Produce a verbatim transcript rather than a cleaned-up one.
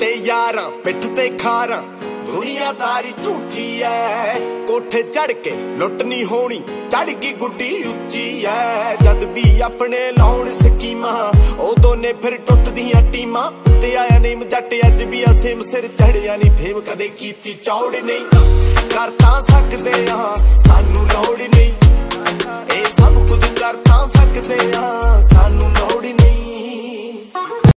ते यारां पिठ ते खारां दुनियादारी झूठी है। कोठे चढ़ के लुट नहीं होनी चढ़ की गुड्डी उच्ची है। जद भी अपने लाउण स्कीमां उदों ने फिर टुटदियां टीमां। ते आया नेम जट अज भी असेम सिर चढ़िया नहीं फेम कदे कीती चौड़ नहीं। कर तां सकदे आ सानू लोड़ नहीं ए सब कुछ कर तां सकदे आ।